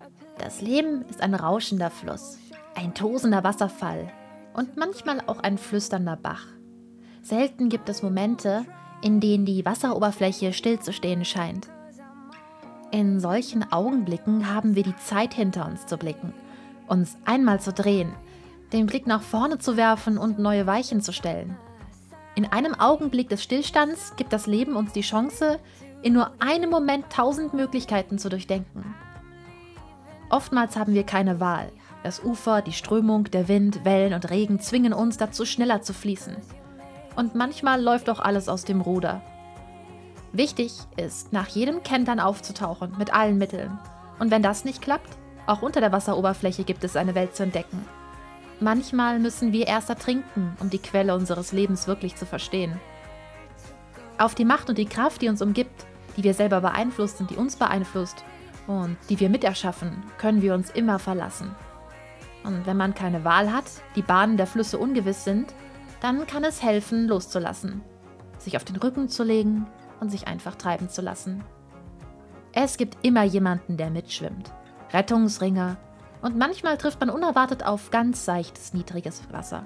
Das Leben ist ein rauschender Fluss, ein tosender Wasserfall und manchmal auch ein flüsternder Bach. Selten gibt es Momente, in denen die Wasseroberfläche stillzustehen scheint. In solchen Augenblicken haben wir die Zeit hinter uns zu blicken, uns einmal zu drehen, den Blick nach vorne zu werfen und neue Weichen zu stellen. In einem Augenblick des Stillstands gibt das Leben uns die Chance, in nur einem Moment 1000 Möglichkeiten zu durchdenken. Oftmals haben wir keine Wahl. Das Ufer, die Strömung, der Wind, Wellen und Regen zwingen uns dazu, schneller zu fließen. Und manchmal läuft auch alles aus dem Ruder. Wichtig ist, nach jedem Kentern aufzutauchen, mit allen Mitteln. Und wenn das nicht klappt, auch unter der Wasseroberfläche gibt es eine Welt zu entdecken. Manchmal müssen wir erst ertrinken, um die Quelle unseres Lebens wirklich zu verstehen. Auf die Macht und die Kraft, die uns umgibt, die wir selber beeinflussen, die uns beeinflusst und die wir miterschaffen, können wir uns immer verlassen. Und wenn man keine Wahl hat, die Bahnen der Flüsse ungewiss sind, dann kann es helfen, loszulassen, sich auf den Rücken zu legen und sich einfach treiben zu lassen. Es gibt immer jemanden, der mitschwimmt, Rettungsringer, und manchmal trifft man unerwartet auf ganz seichtes, niedriges Wasser.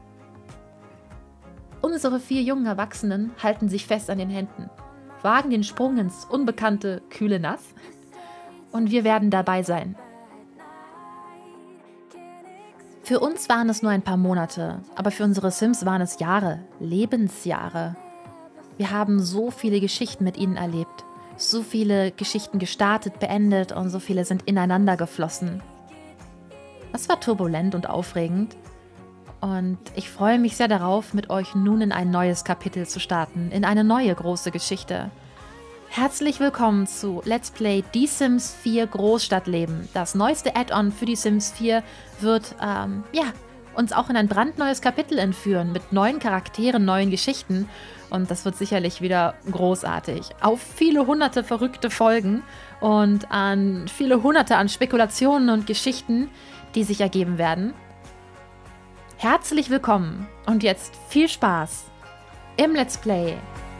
Unsere 4 jungen Erwachsenen halten sich fest an den Händen, wagen den Sprung ins unbekannte, kühle Nass, und wir werden dabei sein. Für uns waren es nur ein paar Monate, aber für unsere Sims waren es Jahre, Lebensjahre. Wir haben so viele Geschichten mit ihnen erlebt, so viele Geschichten gestartet, beendet und so viele sind ineinander geflossen. Es war turbulent und aufregend und ich freue mich sehr darauf, mit euch nun in ein neues Kapitel zu starten, in eine neue große Geschichte. Herzlich willkommen zu Let's Play Die Sims 4 Großstadtleben. Das neueste Add-on für die Sims 4 wird uns auch in ein brandneues Kapitel entführen, mit neuen Charakteren, neuen Geschichten. Und das wird sicherlich wieder großartig. Auf viele hunderte verrückte Folgen und an viele hunderte an Spekulationen und Geschichten, die sich ergeben werden. Herzlich willkommen und jetzt viel Spaß im Let's Play.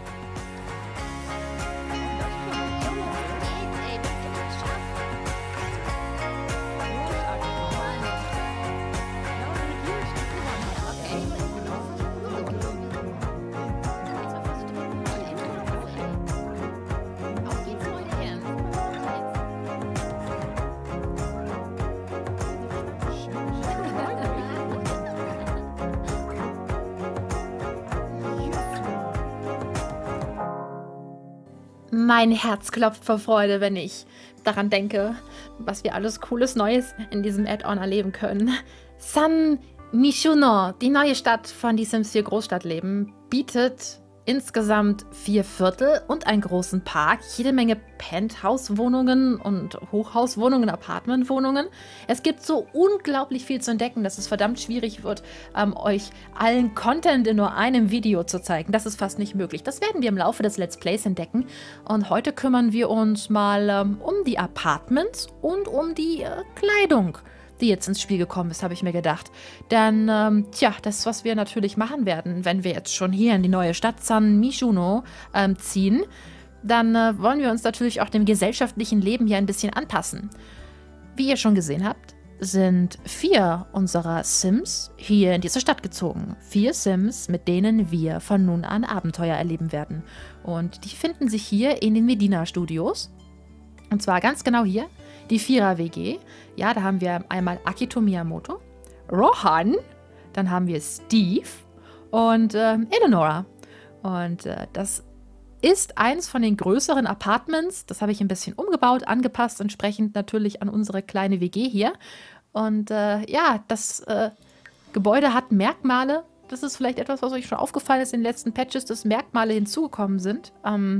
Mein Herz klopft vor Freude, wenn ich daran denke, was wir alles Cooles Neues in diesem Add-on erleben können. San Mishuno, die neue Stadt von Die Sims 4 Großstadtleben, bietet insgesamt 4 Viertel und einen großen Park, jede Menge Penthouse-Wohnungen und Hochhauswohnungen, Apartmentwohnungen. Es gibt so unglaublich viel zu entdecken, dass es verdammt schwierig wird, euch allen Content in nur einem Video zu zeigen. Das ist fast nicht möglich. Das werden wir im Laufe des Let's Plays entdecken. Und heute kümmern wir uns mal um die Apartments und um die Kleidung, die jetzt ins Spiel gekommen ist, habe ich mir gedacht. Denn, das, was wir natürlich machen werden, wenn wir jetzt schon hier in die neue Stadt San Mishuno ziehen, dann wollen wir uns natürlich auch dem gesellschaftlichen Leben hier ein bisschen anpassen. Wie ihr schon gesehen habt, sind 4 unserer Sims hier in diese Stadt gezogen. 4 Sims, mit denen wir von nun an Abenteuer erleben werden. Und die finden sich hier in den Medina Studios. Und zwar ganz genau hier. Die 4er-WG, ja, da haben wir einmal Akito Miyamoto, Rohan, dann haben wir Steve und Eleonora. Und das ist eins von den größeren Apartments. Das habe ich ein bisschen umgebaut, angepasst, entsprechend natürlich an unsere kleine WG hier. Und das Gebäude hat Merkmale. Das ist vielleicht etwas, was euch schon aufgefallen ist in den letzten Patches, dass Merkmale hinzugekommen sind.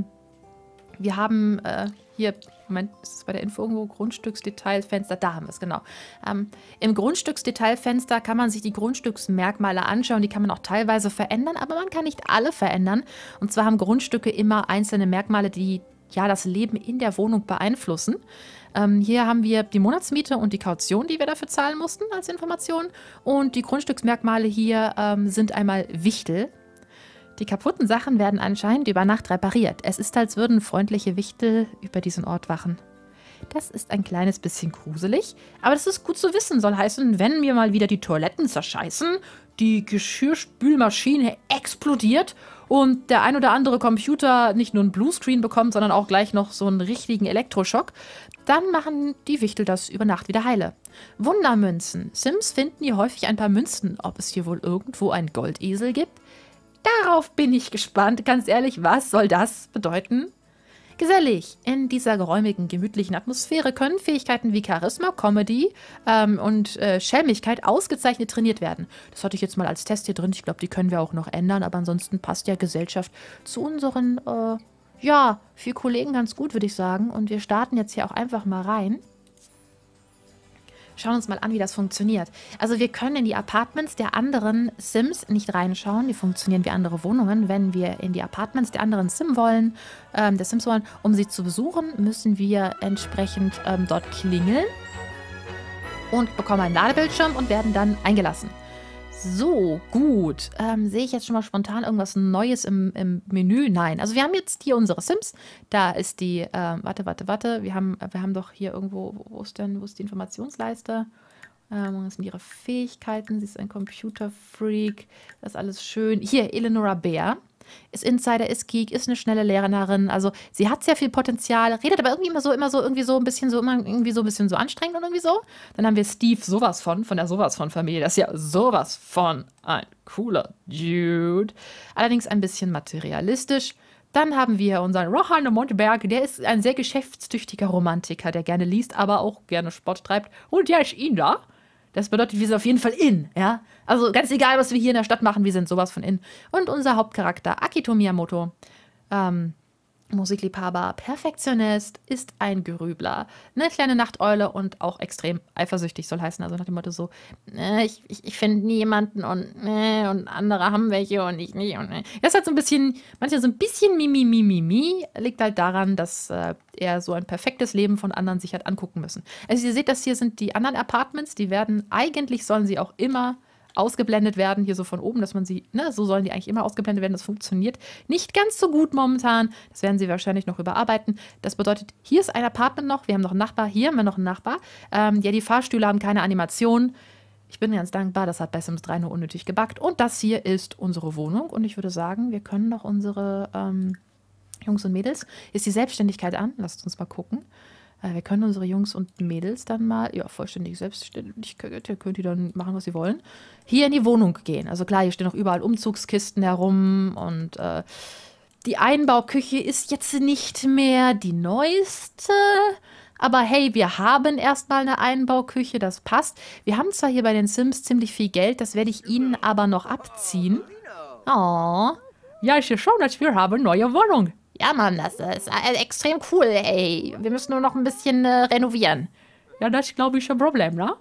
Wir haben hier, Moment, ist es bei der Info irgendwo? Grundstücksdetailfenster, da haben wir es, genau. Im Grundstücksdetailfenster kann man sich die Grundstücksmerkmale anschauen, die kann man auch teilweise verändern, aber man kann nicht alle verändern. Und zwar haben Grundstücke immer einzelne Merkmale, die ja das Leben in der Wohnung beeinflussen. Hier haben wir die Monatsmiete und die Kaution, die wir dafür zahlen mussten als Information. Und die Grundstücksmerkmale hier sind einmal Wichtel. Die kaputten Sachen werden anscheinend über Nacht repariert. Es ist, als würden freundliche Wichtel über diesen Ort wachen. Das ist ein kleines bisschen gruselig, aber das ist gut zu wissen. Soll heißen, wenn mir mal wieder die Toiletten zerscheißen, die Geschirrspülmaschine explodiert und der ein oder andere Computer nicht nur einen Bluescreen bekommt, sondern auch gleich noch so einen richtigen Elektroschock, dann machen die Wichtel das über Nacht wieder heile. Wundermünzen. Sims finden hier häufig ein paar Münzen. Ob es hier wohl irgendwo einen Goldesel gibt? Darauf bin ich gespannt. Ganz ehrlich, was soll das bedeuten? Gesellig. In dieser geräumigen, gemütlichen Atmosphäre können Fähigkeiten wie Charisma, Comedy und Schelmigkeit ausgezeichnet trainiert werden. Das hatte ich jetzt mal als Test hier drin. Ich glaube, die können wir auch noch ändern, aber ansonsten passt ja Gesellschaft zu unseren, ja, 4 Kollegen ganz gut, würde ich sagen. Und wir starten jetzt hier auch einfach mal rein. Schauen uns mal an, wie das funktioniert. Also wir können in die Apartments der anderen Sims nicht reinschauen. Die funktionieren wie andere Wohnungen. Wenn wir in die Apartments der anderen Sims wollen, um sie zu besuchen, müssen wir entsprechend dort klingeln und bekommen einen Ladebildschirm und werden dann eingelassen. So, gut. Sehe ich jetzt schon mal spontan irgendwas Neues im Menü? Nein. Also wir haben jetzt hier unsere Sims. Da ist die, warte. Wir haben doch hier irgendwo, wo ist die Informationsleiste? Das sind ihre Fähigkeiten. Sie ist ein Computerfreak. Das ist alles schön. Hier, Eleonora Bär. Ist Insider, ist Geek, ist eine schnelle Lehrerin. Also sie hat sehr viel Potenzial, redet aber irgendwie irgendwie so ein bisschen so anstrengend und irgendwie so. Dann haben wir Steve sowas von der sowas von Familie. Das ist ja sowas von ein cooler Dude. Allerdings ein bisschen materialistisch. Dann haben wir unseren Rohan de Monteberg. Der ist ein sehr geschäftstüchtiger Romantiker, der gerne liest, aber auch gerne Sport treibt. Und der ist ihn da. Das bedeutet, wir sind auf jeden Fall in, ja. Also ganz egal, was wir hier in der Stadt machen, wir sind sowas von in. Und unser Hauptcharakter, Akito Miyamoto, Musikliebhaber, Perfektionist, ist ein Grübler, eine kleine Nachteule und auch extrem eifersüchtig, soll heißen. Also nach dem Motto so, ich finde nie jemanden und andere haben welche und ich nicht. Das ist halt so ein bisschen, manchmal so ein bisschen Mimi, liegt halt daran, dass er so ein perfektes Leben von anderen sich hat angucken müssen. Also ihr seht, das hier sind die anderen Apartments, eigentlich sollen sie auch immer ausgeblendet werden, hier so von oben, dass man sie, so sollen die eigentlich immer ausgeblendet werden. Das funktioniert nicht ganz so gut momentan. Das werden sie wahrscheinlich noch überarbeiten. Das bedeutet, hier ist ein Apartment noch, wir haben noch einen Nachbar, hier haben wir noch einen Nachbar. Ja, die Fahrstühle haben keine Animation. Ich bin ganz dankbar, das hat bei Sims 3 nur unnötig gebackt. Und das hier ist unsere Wohnung und ich würde sagen, wir können noch unsere Jungs und Mädels, ist die Selbstständigkeit an? Lasst uns mal gucken. Wir können unsere Jungs und Mädels dann mal, ja, vollständig selbstständig, könnt ihr dann machen, was sie wollen, hier in die Wohnung gehen. Also klar, hier stehen auch überall Umzugskisten herum und die Einbauküche ist jetzt nicht mehr die neueste, aber hey, wir haben erstmal eine Einbauküche, das passt. Wir haben zwar hier bei den Sims ziemlich viel Geld, das werde ich ihnen aber noch abziehen. Oh, ja, ich sehe schon, dass wir haben eine neue Wohnung. Ja, Mann, das ist extrem cool, ey. Wir müssen nur noch ein bisschen renovieren. Ja, das ist, glaube ich, ein Problem, ne?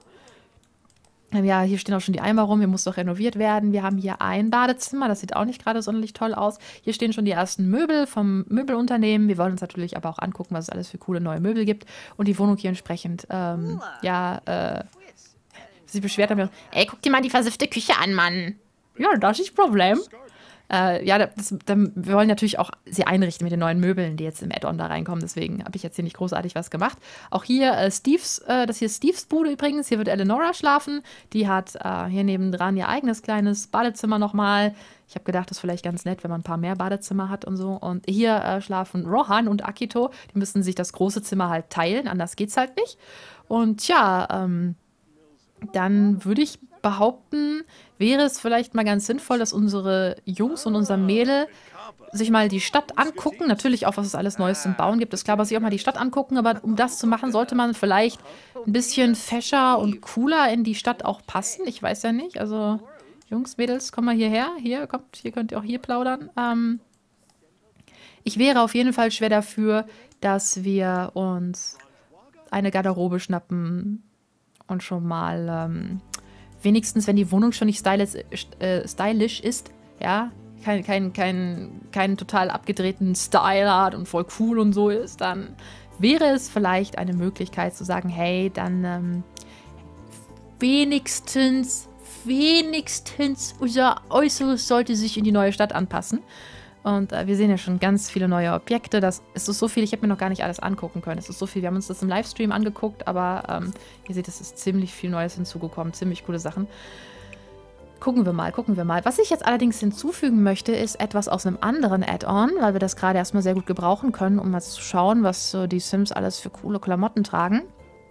Ja, hier stehen auch schon die Eimer rum. Hier muss doch renoviert werden. Wir haben hier ein Badezimmer. Das sieht auch nicht gerade sonderlich toll aus. Hier stehen schon die ersten Möbel vom Möbelunternehmen. Wir wollen uns natürlich aber auch angucken, was es alles für coole neue Möbel gibt. Und die Wohnung hier entsprechend, sie beschwert haben. Ey, guck dir mal die versiffte Küche an, Mann. Ja, das ist das Problem. Wir wollen natürlich auch sie einrichten mit den neuen Möbeln, die jetzt im Add-on da reinkommen. Deswegen habe ich jetzt hier nicht großartig was gemacht. Auch hier das hier ist Steves Bude übrigens. Hier wird Eleonora schlafen. Die hat hier nebendran ihr eigenes kleines Badezimmer nochmal. Ich habe gedacht, das ist vielleicht ganz nett, wenn man ein paar mehr Badezimmer hat und so. Und hier schlafen Rohan und Akito. Die müssen sich das große Zimmer halt teilen. Anders geht's halt nicht. Und ja, dann würde ich behaupten, wäre es vielleicht mal ganz sinnvoll, dass unsere Jungs und unser Mädel sich mal die Stadt angucken. Natürlich auch, was es alles Neues zum Bauen gibt. Ist klar, aber sich auch mal die Stadt angucken. Aber um das zu machen, sollte man vielleicht ein bisschen fescher und cooler in die Stadt auch passen. Ich weiß ja nicht. Also, Jungs, Mädels, kommt mal hierher. Hier könnt ihr auch hier plaudern. Ich wäre auf jeden Fall schwer dafür, dass wir uns eine Garderobe schnappen und schon mal wenigstens, wenn die Wohnung schon nicht stylisch ist, ja, keinen total abgedrehten Style hat und voll cool und so ist, dann wäre es vielleicht eine Möglichkeit zu sagen, hey, dann wenigstens unser Äußeres sollte sich in die neue Stadt anpassen. Und wir sehen ja schon ganz viele neue Objekte. Es ist so viel, ich habe mir noch gar nicht alles angucken können. Es ist so viel, wir haben uns das im Livestream angeguckt, aber ihr seht, es ist ziemlich viel Neues hinzugekommen, ziemlich coole Sachen. Gucken wir mal, gucken wir mal. Was ich jetzt allerdings hinzufügen möchte, ist etwas aus einem anderen Add-on, weil wir das gerade erstmal sehr gut gebrauchen können, um mal zu schauen, was so die Sims alles für coole Klamotten tragen.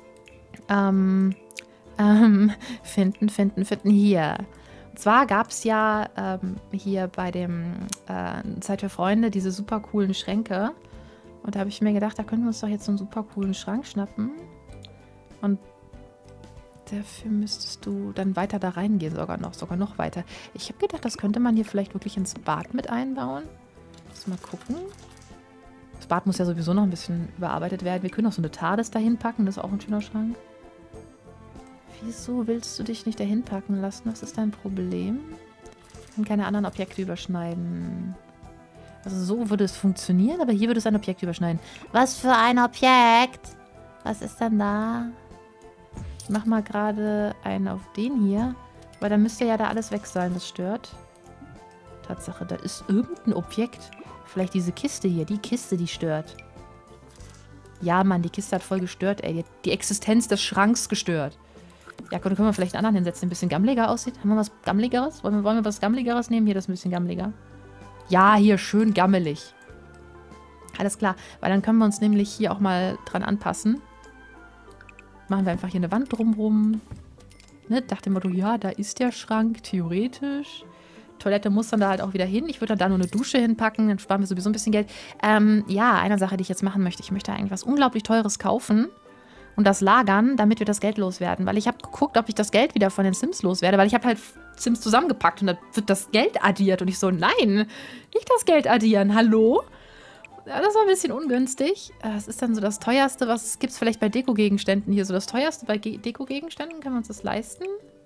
Finden. Hier. Und zwar gab es ja hier bei dem Zeit für Freunde diese super coolen Schränke. Und da habe ich mir gedacht, da können wir uns doch jetzt so einen super coolen Schrank schnappen. Und dafür müsstest du dann weiter da reingehen, sogar noch weiter. Ich habe gedacht, das könnte man hier vielleicht wirklich ins Bad mit einbauen. Mal gucken. Das Bad muss ja sowieso noch ein bisschen überarbeitet werden. Wir können auch so eine TARDIS dahin packen, das ist auch ein schöner Schrank. Wieso willst du dich nicht dahin packen lassen? Was ist dein Problem? Ich kann keine anderen Objekte überschneiden. Also so würde es funktionieren, aber hier würde es ein Objekt überschneiden. Was für ein Objekt? Was ist denn da? Ich mach mal gerade einen auf den hier. Weil dann müsste ja da alles weg sein, das stört. Tatsache, da ist irgendein Objekt. Vielleicht diese Kiste hier. Die Kiste, die stört. Ja, Mann, die Kiste hat voll gestört, ey. Die Existenz des Schranks gestört. Ja, können wir vielleicht einen anderen hinsetzen, der ein bisschen gammeliger aussieht. Haben wir was Gammeligeres? Wollen wir was Gammeligeres nehmen? Hier, das ist ein bisschen gammeliger. Ja, hier, schön gammelig. Alles klar, weil dann können wir uns nämlich hier auch mal dran anpassen. Machen wir einfach hier eine Wand drumrum. Ne, dachte immer, ja, da ist der Schrank, theoretisch. Toilette muss dann da halt auch wieder hin. Ich würde da nur eine Dusche hinpacken, dann sparen wir sowieso ein bisschen Geld. Ja, eine Sache, die ich jetzt machen möchte. Ich möchte eigentlich was unglaublich Teures kaufen und das lagern, damit wir das Geld loswerden. Weil ich habe geguckt, ob ich das Geld wieder von den Sims loswerde, weil ich habe halt Sims zusammengepackt und da wird das Geld addiert. Und ich so, nein, nicht das Geld addieren, hallo? Ja, das war ein bisschen ungünstig. Was ist dann so das Teuerste? Was gibt es vielleicht bei Deko-Gegenständen hier? So das Teuerste bei Deko-Gegenständen? Können wir uns das leisten?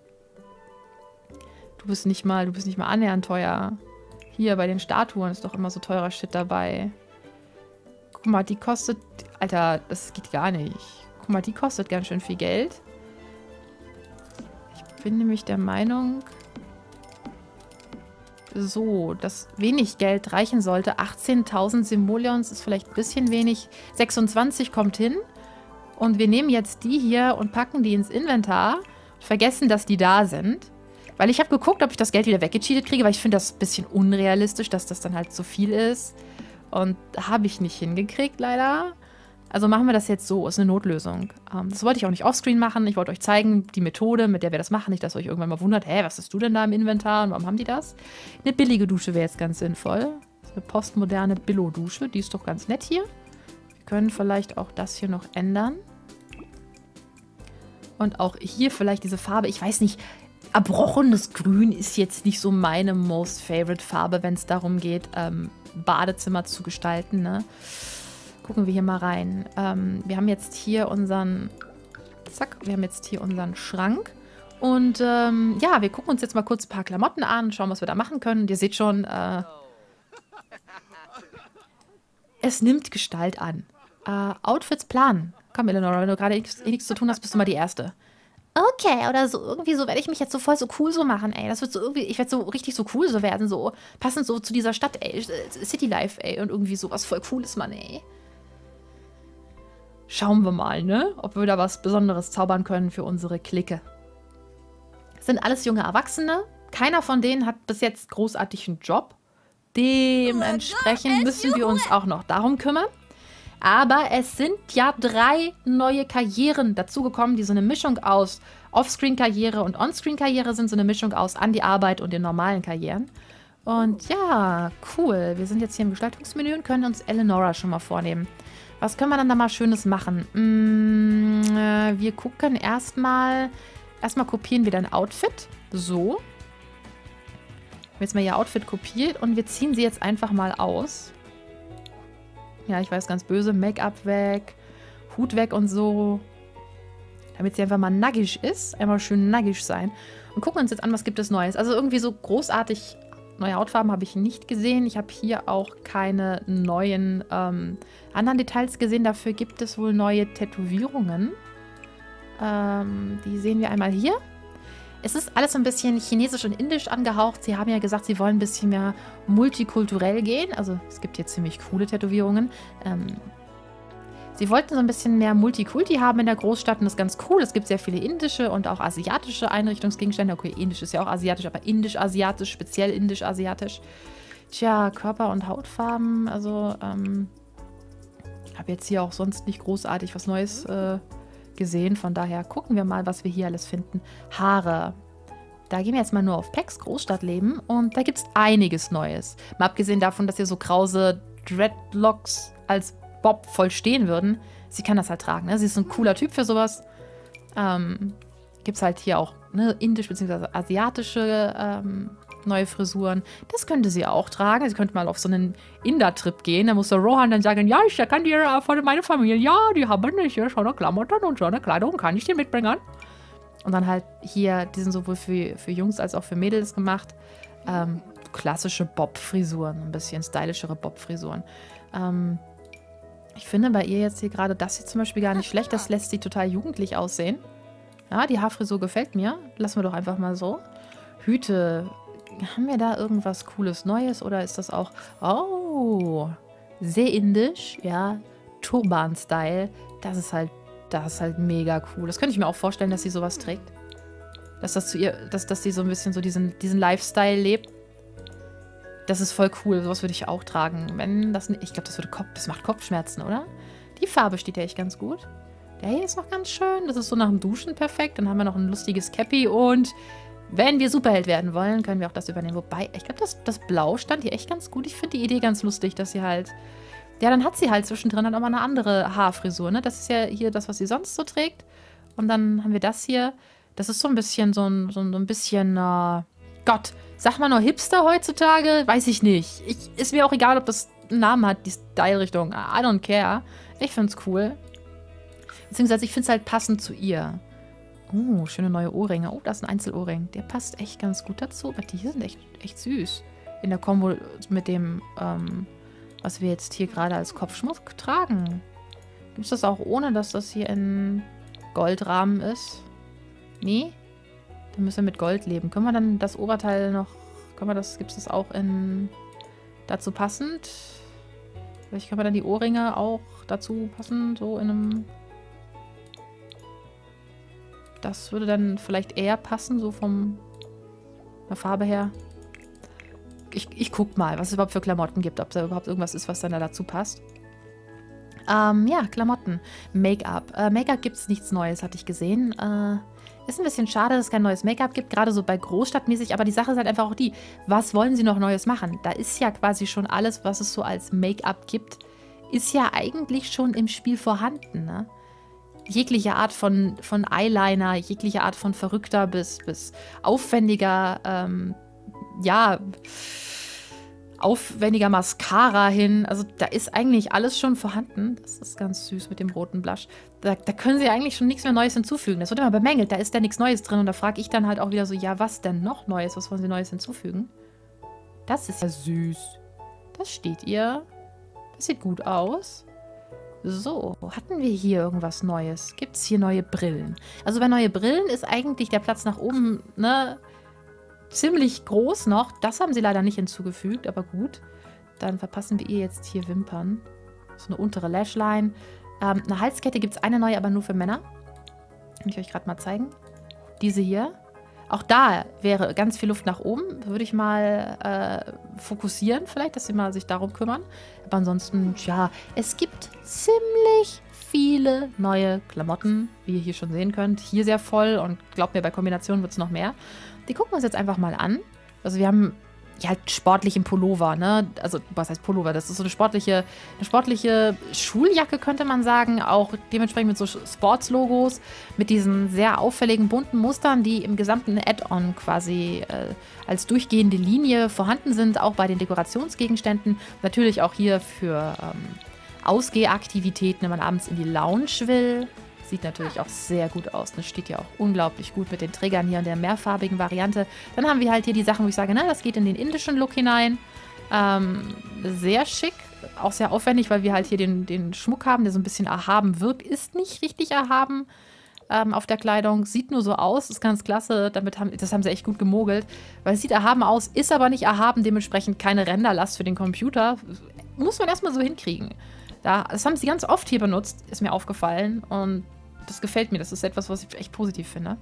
Du bist nicht mal annähernd teuer. Hier, bei den Statuen ist doch immer so teurer Shit dabei. Guck mal, die kostet... Alter, das geht gar nicht. Guck mal, die kostet ganz schön viel Geld. Ich bin nämlich der Meinung... So, dass wenig Geld reichen sollte. 18.000 Simoleons ist vielleicht ein bisschen wenig. 26 kommt hin. Und wir nehmen jetzt die hier und packen die ins Inventar. Vergessen, dass die da sind. Weil ich habe geguckt, ob ich das Geld wieder weggecheatet kriege, weil ich finde das ein bisschen unrealistisch, dass das dann halt so viel ist. Und habe ich nicht hingekriegt, leider. Also machen wir das jetzt so, ist eine Notlösung. Das wollte ich auch nicht offscreen machen. Ich wollte euch zeigen, die Methode, mit der wir das machen. Nicht, dass ihr euch irgendwann mal wundert, hä, was hast du denn da im Inventar und warum haben die das? Eine billige Dusche wäre jetzt ganz sinnvoll. Das ist eine postmoderne Billo-Dusche, die ist doch ganz nett hier. Wir können vielleicht auch das hier noch ändern. Und auch hier vielleicht diese Farbe, ich weiß nicht, erbrochenes Grün ist jetzt nicht so meine most favorite Farbe, wenn es darum geht, Badezimmer zu gestalten, ne? Gucken wir hier mal rein. Wir haben jetzt hier unseren... Zack, wir haben jetzt hier unseren Schrank. Und ja, wir gucken uns jetzt mal kurz ein paar Klamotten an, schauen, was wir da machen können. Und ihr seht schon, es nimmt Gestalt an. Outfits planen. Komm, Eleonora, wenn du gerade nichts zu tun hast, bist du mal die Erste. Okay, oder so, irgendwie so werde ich mich jetzt so voll so cool so machen, ey. Das wird so irgendwie, ich werde so richtig so cool so werden, so passend so zu dieser Stadt, ey. City Life, ey. Und irgendwie sowas voll Cooles, Mann, ey. Schauen wir mal, ne? Ob wir da was Besonderes zaubern können für unsere Clique. Das sind alles junge Erwachsene. Keiner von denen hat bis jetzt großartig einen Job. Dementsprechend müssen wir uns auch noch darum kümmern. Aber es sind ja 3 neue Karrieren dazugekommen, die so eine Mischung aus Offscreen-Karriere und Onscreen-Karriere sind. So eine Mischung aus an die Arbeit und den normalen Karrieren. Und ja, cool. Wir sind jetzt hier im Gestaltungsmenü und können uns Eleonora schon mal vornehmen. Was können wir dann da mal Schönes machen? Wir gucken erstmal kopieren wir dein Outfit. So. Ich habe jetzt mal ihr Outfit kopiert und wir ziehen sie jetzt einfach mal aus. Ja, ich weiß, ganz böse. Make-up weg, Hut weg und so. Damit sie einfach mal nackig ist. Einmal schön nackig sein. Und gucken uns jetzt an, was gibt es Neues. Also irgendwie so großartig neue Hautfarben habe ich nicht gesehen. Ich habe hier auch keine neuen anderen Details gesehen. Dafür gibt es wohl neue Tätowierungen. Die sehen wir einmal hier. Es ist alles so ein bisschen chinesisch und indisch angehaucht. Sie haben ja gesagt, sie wollen ein bisschen mehr multikulturell gehen. Also es gibt hier ziemlich coole Tätowierungen. Sie wollten so ein bisschen mehr Multikulti haben in der Großstadt und das ist ganz cool. Es gibt sehr viele indische und auch asiatische Einrichtungsgegenstände. Okay, indisch ist ja auch asiatisch, aber indisch-asiatisch, speziell indisch-asiatisch. Tja, Körper- und Hautfarben, also habe jetzt hier auch sonst nicht großartig was Neues gesehen. Von daher gucken wir mal, was wir hier alles finden. Haare. Da gehen wir jetzt mal nur auf Pex, Großstadtleben. Und da gibt es einiges Neues. Mal abgesehen davon, dass hier so krause Dreadlocks als Bob voll stehen würden. Sie kann das halt tragen. Ne? Sie ist ein cooler Typ für sowas. Gibt es halt hier auch ne, indisch bzw. asiatische neue Frisuren. Das könnte sie auch tragen. Sie könnte mal auf so einen Inder-Trip gehen. Da muss der Rohan dann sagen, ja, ich kann dir von meiner Familie, ja, die haben hier schon eine Klamotten und schon eine Kleidung, kann ich dir mitbringen? Und dann halt hier, die sind sowohl für Jungs als auch für Mädels gemacht. Klassische Bob-Frisuren, ein bisschen stylischere Bob-Frisuren. Ich finde bei ihr jetzt hier gerade das hier zum Beispiel gar nicht schlecht. Das lässt sie total jugendlich aussehen. Ja, die Haarfrisur gefällt mir. Lassen wir doch einfach mal so. Hüte. Haben wir da irgendwas Cooles Neues oder ist das auch... Oh, sehr indisch. Ja, Turban-Style. Das ist halt mega cool. Das könnte ich mir auch vorstellen, dass sie sowas trägt. Dass das zu ihr, dass sie so ein bisschen so diesen Lifestyle lebt. Das ist voll cool. Sowas würde ich auch tragen. Wenn das nicht, ich glaube, das macht Kopfschmerzen, oder? Die Farbe steht ja echt ganz gut. Der hier ist noch ganz schön. Das ist so nach dem Duschen perfekt. Dann haben wir noch ein lustiges Cappy. Und wenn wir Superheld werden wollen, können wir auch das übernehmen. Wobei, ich glaube, das Blau stand hier echt ganz gut. Ich finde die Idee ganz lustig, dass sie halt... Ja, dann hat sie halt zwischendrin dann auch mal eine andere Haarfrisur, ne? Das ist ja hier das, was sie sonst so trägt. Und dann haben wir das hier. Das ist so ein bisschen, so ein bisschen... Gott, sag mal nur Hipster heutzutage? Weiß ich nicht. Ist mir auch egal, ob das einen Namen hat, die Style-Richtung. I don't care. Ich find's cool. Beziehungsweise ich find's halt passend zu ihr. Oh, schöne neue Ohrringe. Oh, das ist ein Einzelohrring. Der passt echt ganz gut dazu. Aber die hier sind echt süß. In der Kombo mit dem, was wir jetzt hier gerade als Kopfschmuck tragen. Gibt es das auch ohne, dass das hier in Goldrahmen ist? Nee? Dann müssen wir mit Gold leben. Können wir dann das Oberteil noch... gibt es das auch in... dazu passend? Vielleicht können wir dann die Ohrringe auch dazu passen, so in einem... Das würde dann vielleicht eher passen, so von der Farbe her. Ich guck mal, was es überhaupt für Klamotten gibt. Ob da überhaupt irgendwas ist, was dann da dazu passt. Ja, Klamotten. Make-up. Make-up gibt es nichts Neues, hatte ich gesehen. Ist ein bisschen schade, dass es kein neues Make-up gibt, gerade so bei Großstadtmäßig. Aber die Sache ist halt einfach auch die, was wollen sie noch Neues machen? Da ist ja quasi schon alles, was es so als Make-up gibt, ist ja eigentlich schon im Spiel vorhanden, ne? Jegliche Art von Eyeliner, jegliche Art von verrückter bis aufwendiger, ja, aufwendiger Mascara hin. Also da ist eigentlich alles schon vorhanden. Das ist ganz süß mit dem roten Blush. Da können sie eigentlich schon nichts mehr Neues hinzufügen. Das wird immer bemängelt, da ist ja nichts Neues drin. Und da frage ich dann halt auch wieder so, ja, was denn noch Neues? Was wollen sie Neues hinzufügen? Das ist ja süß. Das steht ihr. Das sieht gut aus. So, hatten wir hier irgendwas Neues? Gibt es hier neue Brillen? Also bei neue Brillen ist eigentlich der Platz nach oben, ne, ziemlich groß noch. Das haben sie leider nicht hinzugefügt, aber gut. Dann verpassen wir ihr jetzt hier Wimpern. So eine untere Lashline. Eine Halskette gibt es eine neue, aber nur für Männer. Kann ich euch gerade mal zeigen. Diese hier. Auch da wäre ganz viel Luft nach oben. Würde ich mal fokussieren vielleicht, dass sie mal sich darum kümmern. Aber ansonsten, ja, es gibt ziemlich viele neue Klamotten, wie ihr hier schon sehen könnt. Hier sehr voll und glaubt mir, bei Kombinationen wird es noch mehr. Die gucken wir uns jetzt einfach mal an. Also wir haben ja halt sportlichen Pullover, ne? Also was heißt Pullover? Das ist so eine sportliche Schuljacke, könnte man sagen. Auch dementsprechend mit so Sports-Logos, mit diesen sehr auffälligen bunten Mustern, die im gesamten Add-on quasi als durchgehende Linie vorhanden sind, auch bei den Dekorationsgegenständen. Natürlich auch hier für Ausgehaktivitäten, wenn man abends in die Lounge will. Sieht natürlich auch sehr gut aus. Das steht ja auch unglaublich gut mit den Trägern hier in der mehrfarbigen Variante. Dann haben wir halt hier die Sachen, wo ich sage, na, das geht in den indischen Look hinein. Sehr schick, auch sehr aufwendig, weil wir halt hier den Schmuck haben, der so ein bisschen erhaben wirkt. Ist nicht richtig erhaben. auf der Kleidung. Sieht nur so aus, ist ganz klasse. Das haben sie echt gut gemogelt. Weil es sieht erhaben aus, ist aber nicht erhaben, dementsprechend keine Renderlast für den Computer. Muss man erstmal so hinkriegen. Das haben sie ganz oft hier benutzt, ist mir aufgefallen. Und das gefällt mir. Das ist etwas, was ich echt positiv finde.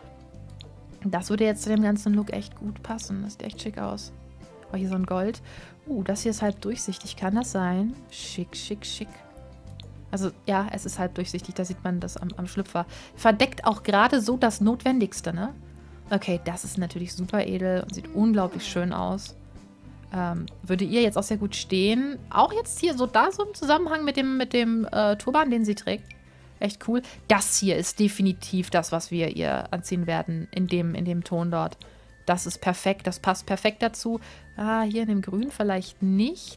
Das würde jetzt zu dem ganzen Look echt gut passen. Das sieht echt schick aus. Oh, hier so ein Gold. Das hier ist halb durchsichtig. Kann das sein? Schick, schick, schick. Also, ja, es ist halb durchsichtig. Da sieht man das am Schlüpfer. Verdeckt auch gerade so das Notwendigste, ne? Okay, das ist natürlich super edel und sieht unglaublich schön aus. Würde ihr jetzt auch sehr gut stehen. Auch jetzt hier so im Zusammenhang mit dem Turban, den sie trägt. Echt cool. Das hier ist definitiv das, was wir ihr anziehen werden in dem Ton dort. Das ist perfekt. Das passt perfekt dazu. Hier in dem Grün vielleicht nicht.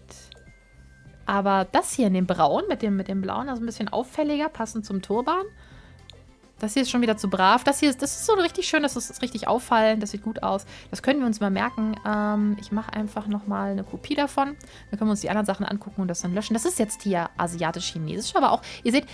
Aber das hier in dem Braun, mit dem Blauen, also ein bisschen auffälliger, passend zum Turban. Das hier ist schon wieder zu brav. Das ist so richtig schön, das ist richtig auffallend, das sieht gut aus. Das können wir uns mal merken. Ich mache einfach nochmal eine Kopie davon. Dann können wir uns die anderen Sachen angucken und das dann löschen. Das ist jetzt hier asiatisch-chinesisch, aber auch, ihr seht,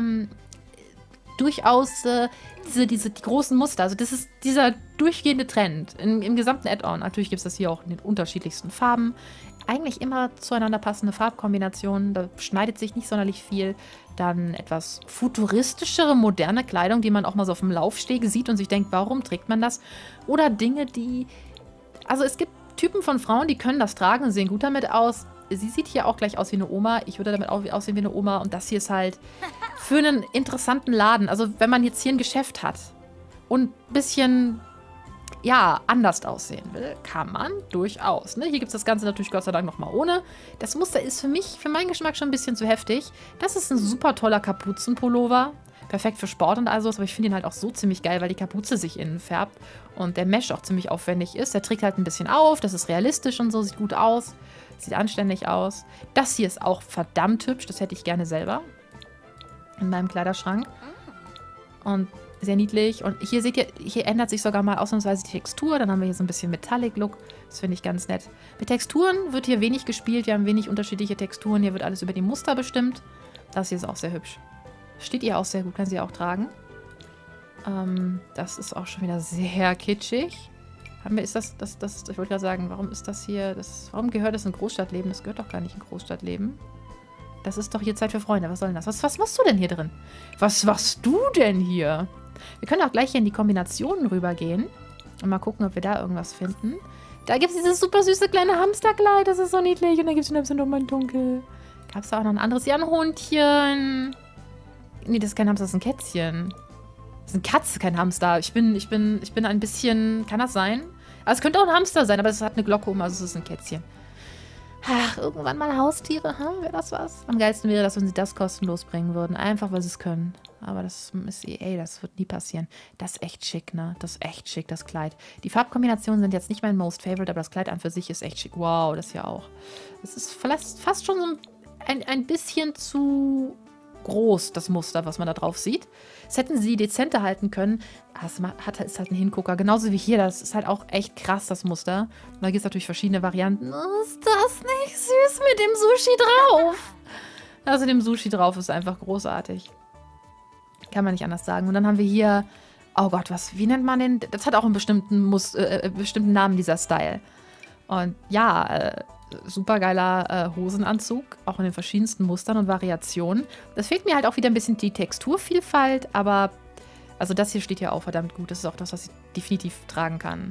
durchaus die großen Muster. Also das ist dieser durchgehende Trend im gesamten Add-on. Natürlich gibt es das hier auch in den unterschiedlichsten Farben. Eigentlich immer zueinander passende Farbkombinationen. Da schneidet sich nicht sonderlich viel. Dann etwas futuristischere, moderne Kleidung, die man auch mal so auf dem Laufsteg sieht und sich denkt, warum trägt man das? Oder Dinge, also es gibt Typen von Frauen, die können das tragen und sehen gut damit aus. Sie sieht hier auch gleich aus wie eine Oma. Ich würde damit auch aussehen wie eine Oma. Und das hier ist halt für einen interessanten Laden. Also wenn man jetzt hier ein Geschäft hat und ein bisschen, ja, anders aussehen will, kann man durchaus. Ne? Hier gibt es das Ganze natürlich Gott sei Dank nochmal ohne. Das Muster ist für meinen Geschmack schon ein bisschen zu heftig. Das ist ein super toller Kapuzenpullover. Perfekt für Sport und all sowas, aber ich finde ihn halt auch so ziemlich geil, weil die Kapuze sich innen färbt und der Mesh auch ziemlich aufwendig ist. Der trägt halt ein bisschen auf, das ist realistisch und so, sieht gut aus. Sieht anständig aus. Das hier ist auch verdammt hübsch, das hätte ich gerne selber in meinem Kleiderschrank. Und sehr niedlich. Und hier seht ihr, hier ändert sich sogar mal ausnahmsweise die Textur. Dann haben wir hier so ein bisschen Metallic-Look. Das finde ich ganz nett. Mit Texturen wird hier wenig gespielt. Wir haben wenig unterschiedliche Texturen. Hier wird alles über die Muster bestimmt. Das hier ist auch sehr hübsch. Steht ihr auch sehr gut, kann sie auch tragen. Das ist auch schon wieder sehr kitschig. Ich wollte gerade sagen, warum ist das hier, warum gehört das in Großstadtleben? Das gehört doch gar nicht in Großstadtleben. Das ist doch hier Zeit für Freunde. Was soll denn das? Was machst du denn hier drin? Was machst du denn hier? Wir können auch gleich hier in die Kombinationen rübergehen und mal gucken, ob wir da irgendwas finden. Da gibt es dieses super süße kleine Hamsterkleid. Das ist so niedlich. Und dann gibt es nochmal ein Dunkel. Gab es da auch noch ein anderes? Ja, ein Hundchen. Nee, das ist kein Hamster, das ist ein Kätzchen. Das ist eine Katze, kein Hamster. Ich bin ein bisschen... Kann das sein? Aber es könnte auch ein Hamster sein, aber es hat eine Glocke um, also es ist ein Kätzchen. Ach, irgendwann mal Haustiere, wäre das was? Am geilsten wäre das, wenn sie das kostenlos bringen würden. Einfach, weil sie es können. Aber das ist EA, das wird nie passieren. Das ist echt schick, ne? Das ist echt schick, das Kleid. Die Farbkombinationen sind jetzt nicht mein Most Favorite, aber das Kleid an für sich ist echt schick. Wow, das hier auch. Das ist fast schon so ein bisschen zu groß, das Muster, was man da drauf sieht. Das hätten sie dezenter halten können. Das ist halt ein Hingucker. Genauso wie hier. Das ist halt auch echt krass, das Muster. Und da gibt es natürlich verschiedene Varianten. Oh, ist das nicht süß mit dem Sushi drauf? Also dem Sushi drauf ist einfach großartig. Kann man nicht anders sagen. Und dann haben wir hier, oh Gott, wie nennt man den? Das hat auch einen bestimmten Namen, dieser Style. Und ja, super geiler Hosenanzug, auch in den verschiedensten Mustern und Variationen. Das fehlt mir halt auch wieder ein bisschen die Texturvielfalt, aber also das hier steht ja auch verdammt gut. Das ist auch das, was ich definitiv tragen kann.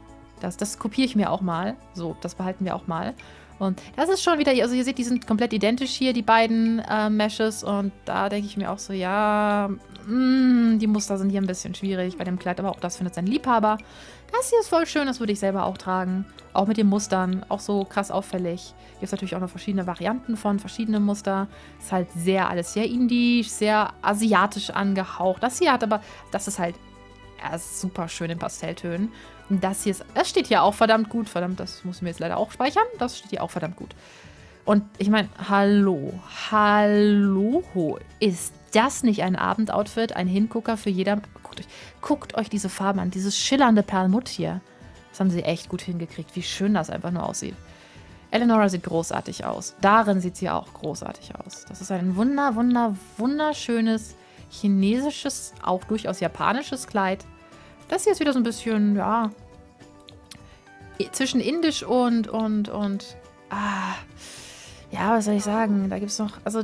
Das kopiere ich mir auch mal. So, das behalten wir auch mal. Und das ist schon wieder, also ihr seht, die sind komplett identisch hier, die beiden Meshes. Und da denke ich mir auch so, ja, die Muster sind hier ein bisschen schwierig bei dem Kleid, aber auch das findet sein Liebhaber. Das hier ist voll schön, das würde ich selber auch tragen. Auch mit den Mustern, auch so krass auffällig. Hier gibt es natürlich auch noch verschiedene Varianten von verschiedenen Muster. Ist halt alles sehr indisch, sehr asiatisch angehaucht. Das hier hat aber, das ist halt ist super schön in Pastelltönen. Und das steht hier auch verdammt gut. Verdammt, das muss ich mir jetzt leider auch speichern. Das steht hier auch verdammt gut. Und ich meine, hallo, ist das nicht ein Abendoutfit? Ein Hingucker für jeder? Guckt euch diese Farben an, dieses schillernde Perlmutt hier. Das haben sie echt gut hingekriegt, wie schön das einfach nur aussieht. Eleonora sieht großartig aus. Darin sieht sie auch großartig aus. Das ist ein wunderschönes chinesisches, auch durchaus japanisches Kleid. Das hier ist wieder so ein bisschen, ja, zwischen indisch und ja, was soll ich sagen? Da gibt es noch, also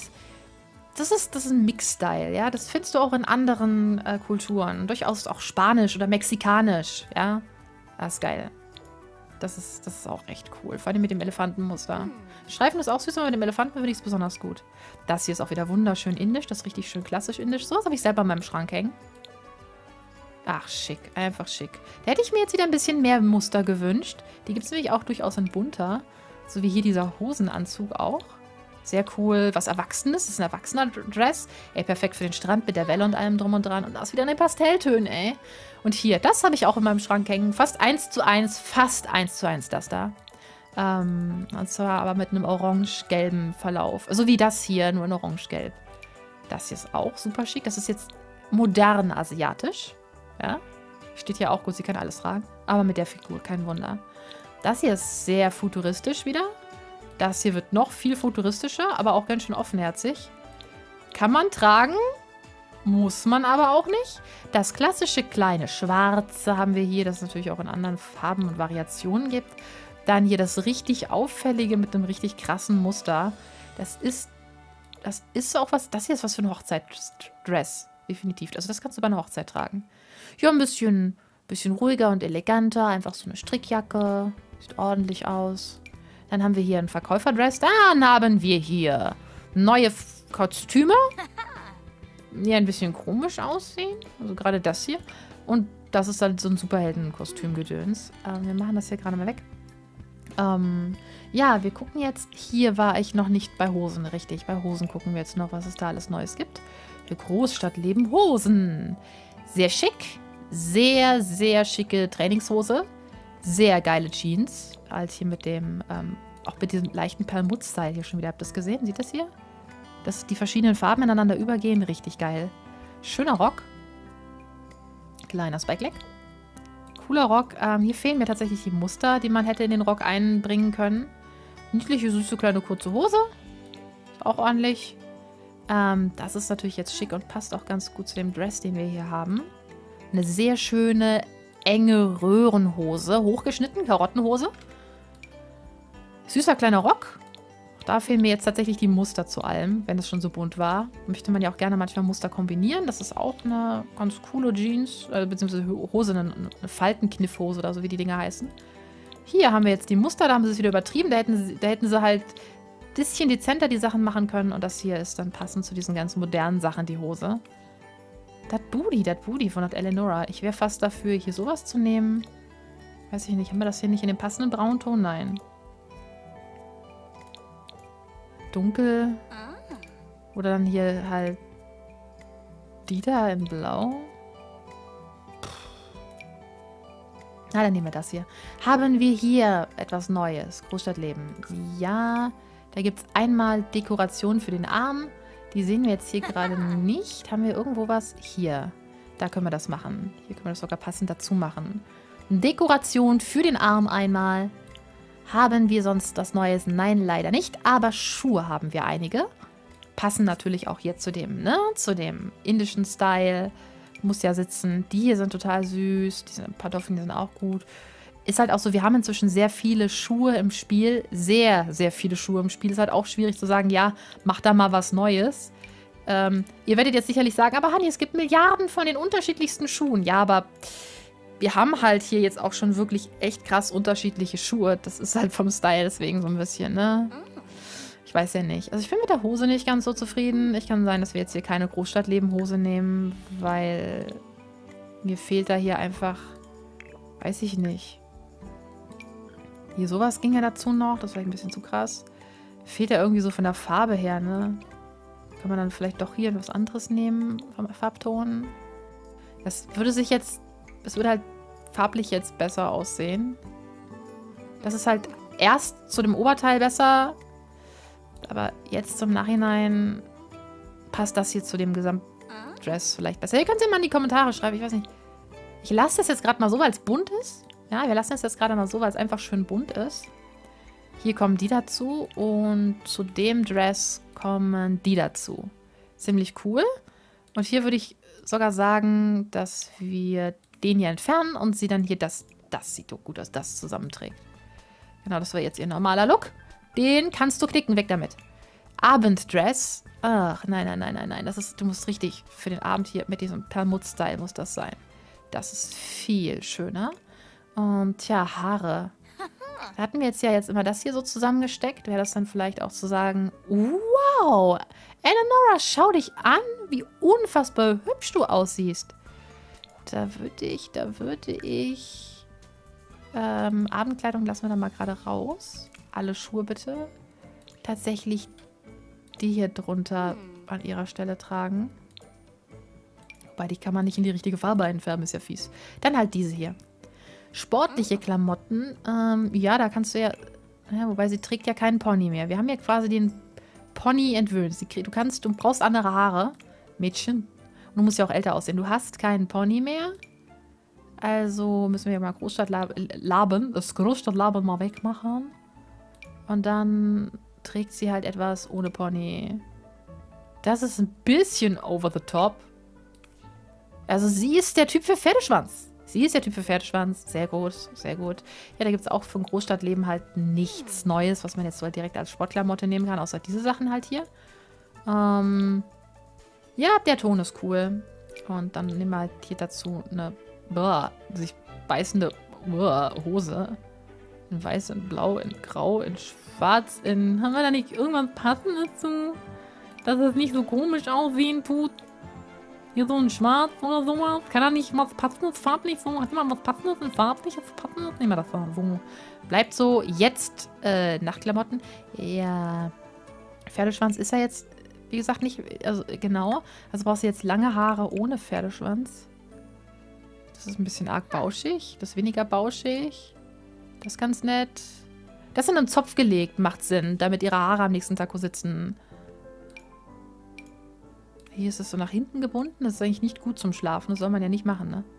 das ist ein Mix-Style, ja. Das findest du auch in anderen Kulturen. Durchaus auch Spanisch oder Mexikanisch, ja. Das ist geil. Das ist auch echt cool. Vor allem mit dem Elefantenmuster. Streifen ist auch süß, aber mit dem Elefanten finde ich es besonders gut. Das hier ist auch wieder wunderschön indisch. Das ist richtig schön klassisch indisch. So was habe ich selber in meinem Schrank hängen. Ach, schick. Einfach schick. Da hätte ich mir jetzt wieder ein bisschen mehr Muster gewünscht. Die gibt es nämlich auch durchaus in bunter. So wie hier dieser Hosenanzug auch. Sehr cool. Was Erwachsenes. Das ist ein erwachsener Dress. Ey, perfekt für den Strand mit der Welle und allem drum und dran. Und das wieder in den Pastelltönen, ey. Und hier, das habe ich auch in meinem Schrank hängen. Fast 1:1 das da. Und zwar aber mit einem orange-gelben Verlauf. So wie das hier, nur in orange-gelb. Das hier ist auch super schick. Das ist jetzt modern asiatisch. Ja. Steht hier auch gut, sie kann alles tragen. Aber mit der Figur, kein Wunder. Das hier ist sehr futuristisch wieder. Das hier wird noch viel futuristischer, aber auch ganz schön offenherzig. Kann man tragen, muss man aber auch nicht. Das klassische kleine Schwarze haben wir hier, das es natürlich auch in anderen Farben und Variationen gibt. Dann hier das richtig auffällige mit einem richtig krassen Muster. Das ist auch was, das hier ist was für ein Hochzeitsdress, definitiv. Also das kannst du bei einer Hochzeit tragen. Ja, ein bisschen ruhiger und eleganter, einfach so eine Strickjacke, sieht ordentlich aus. Dann haben wir hier ein Verkäuferdress. Dann haben wir hier neue Kostüme, die ein bisschen komisch aussehen. Also gerade das hier. Und das ist halt so ein Superhelden-Kostümgedöns. Wir machen das hier gerade mal weg. Ja, wir gucken jetzt. Hier war ich noch nicht bei Hosen, richtig. Bei Hosen gucken wir jetzt noch, was es da alles Neues gibt. Für Großstadtleben Hosen. Sehr schick. Sehr, sehr schicke Trainingshose. Sehr geile Jeans. Halt hier mit dem, auch mit diesem leichten Perlmutt-Style hier schon wieder. Habt ihr das gesehen? Sieht das hier? Dass die verschiedenen Farben ineinander übergehen. Richtig geil. Schöner Rock. Kleiner Spike-Leg. Cooler Rock. Hier fehlen mir tatsächlich die Muster, die man hätte in den Rock einbringen können. Niedliche, süße, kleine, kurze Hose. Ist auch ordentlich. Das ist natürlich jetzt schick und passt auch ganz gut zu dem Dress, den wir hier haben. Eine sehr schöne, enge Röhrenhose. Hochgeschnitten, Karottenhose. Süßer kleiner Rock. Da fehlen mir jetzt tatsächlich die Muster zu allem, wenn es schon so bunt war. Möchte man ja auch gerne manchmal Muster kombinieren. Das ist auch eine ganz coole Jeans, beziehungsweise Hose, eine Faltenkniffhose oder so, wie die Dinger heißen. Hier haben wir jetzt die Muster, da haben sie es wieder übertrieben. Da hätten sie halt ein bisschen dezenter die Sachen machen können. Und das hier ist dann passend zu diesen ganz modernen Sachen, die Hose. Das Booty von der Eleonora. Ich wäre fast dafür, hier sowas zu nehmen. Weiß ich nicht, haben wir das hier nicht in dem passenden Braunton? Nein. Dunkel. Oder dann hier halt die da in Blau. Na, dann nehmen wir das hier. Haben wir hier etwas Neues? Großstadtleben. Ja, da gibt es einmal Dekoration für den Arm. Die sehen wir jetzt hier gerade nicht. Haben wir irgendwo was? Hier. Da können wir das machen. Hier können wir das sogar passend dazu machen. Dekoration für den Arm einmal. Haben wir sonst was Neues? Nein, leider nicht. Aber Schuhe haben wir einige. Passen natürlich auch hier zu dem, ne? Zu dem indischen Style. Muss ja sitzen. Die hier sind total süß. Die Pantoffeln, die sind auch gut. Ist halt auch so, wir haben inzwischen sehr viele Schuhe im Spiel. Sehr, sehr viele Schuhe im Spiel. Ist halt auch schwierig zu sagen, ja, mach da mal was Neues. Ihr werdet jetzt sicherlich sagen, aber Hanni, es gibt Milliarden von den unterschiedlichsten Schuhen. Ja, aber wir haben halt hier jetzt auch schon wirklich echt krass unterschiedliche Schuhe. Das ist halt vom Style deswegen so ein bisschen, ne? Ich weiß ja nicht. Also ich bin mit der Hose nicht ganz so zufrieden. Ich kann sein, dass wir jetzt hier keine Großstadtleben-Hose nehmen, weil mir fehlt da hier einfach, weiß ich nicht. Hier sowas ging ja dazu noch. Das war ein bisschen zu krass. Fehlt ja irgendwie so von der Farbe her, ne? Kann man dann vielleicht doch hier was anderes nehmen vom Farbton? Das würde sich jetzt, das würde halt farblich jetzt besser aussehen. Das ist halt erst zu dem Oberteil besser, aber jetzt zum Nachhinein passt das hier zu dem Gesamtdress vielleicht besser. Ihr könnt es ja mal in die Kommentare schreiben, ich weiß nicht. Ich lasse das jetzt gerade mal so, weil es bunt ist. Ja, wir lassen es jetzt gerade mal so, weil es einfach schön bunt ist. Hier kommen die dazu und zu dem Dress kommen die dazu. Ziemlich cool. Und hier würde ich sogar sagen, dass wir den hier entfernen und sie dann hier das sieht doch gut aus, das zusammenträgt. Genau, das war jetzt ihr normaler Look. Den kannst du knicken, weg damit. Abenddress. Ach, nein. Du musst richtig für den Abend hier mit diesem Perlmutt-Style muss das sein. Das ist viel schöner. Und tja, Haare. Da hatten wir jetzt immer das hier so zusammengesteckt. Wäre das dann vielleicht auch zu sagen, wow, Eleonora, schau dich an, wie unfassbar hübsch du aussiehst. Da würde ich Abendkleidung lassen wir dann mal gerade raus. Alle Schuhe bitte. Tatsächlich die hier drunter an ihrer Stelle tragen. Wobei, die kann man nicht in die richtige Farbe einfärben, ist ja fies. Dann halt diese hier. Sportliche Klamotten. Ja, da kannst du ja... wobei, sie trägt ja keinen Pony mehr. Wir haben ja quasi den Pony entwöhnt. Du brauchst andere Haare. Mädchen. Und du musst ja auch älter aussehen. Du hast keinen Pony mehr. Also müssen wir ja mal das Großstadtlaben mal wegmachen. Und dann trägt sie halt etwas ohne Pony. Das ist ein bisschen over the top. Also sie ist der Typ für Pferdeschwanz. Sehr gut, sehr gut. Ja, da gibt es auch für ein Großstadtleben halt nichts Neues, was man jetzt so halt direkt als Sportklamotte nehmen kann, außer diese Sachen halt hier. Ja, der Ton ist cool. Und dann nehmen wir halt hier dazu eine sich beißende Hose. In weiß, in blau, in grau, in schwarz, haben wir da nicht irgendwas Passendes zu? Dass es nicht so komisch aussehen tut? Hier so ein Schwarz oder sowas? Kann da nicht was Passendes farblich so? Hat man was Passendes in farbliches Passendes? Nehmen wir das so. Bleibt so. Jetzt Nachtklamotten. Ja. Pferdeschwanz ist ja jetzt, wie gesagt, nicht. Also genau. Also brauchst du jetzt lange Haare ohne Pferdeschwanz. Das ist ein bisschen arg bauschig. Das ist weniger bauschig. Das ist ganz nett. Das in einen Zopf gelegt macht Sinn, damit ihre Haare am nächsten Tag sitzen. Hier ist es so nach hinten gebunden. Das ist eigentlich nicht gut zum Schlafen. Das soll man ja nicht machen, ne?